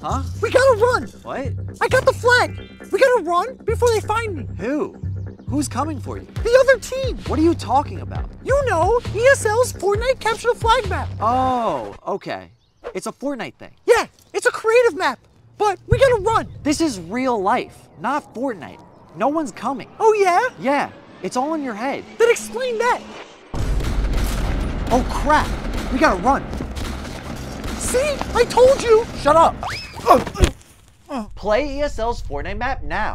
Huh? We gotta run. What? I got the flag. We gotta run before they find me. Who? Who's coming for you? The other team. What are you talking about? You know, ESL's Fortnite Capture the Flag map. Oh, okay. It's a Fortnite thing. Yeah, it's a creative map, but we gotta run. This is real life, not Fortnite. No one's coming. Oh yeah? Yeah, it's all in your head. Then explain that. Oh crap, we gotta run. See, I told you. Shut up. Play ESL's Fortnite map now.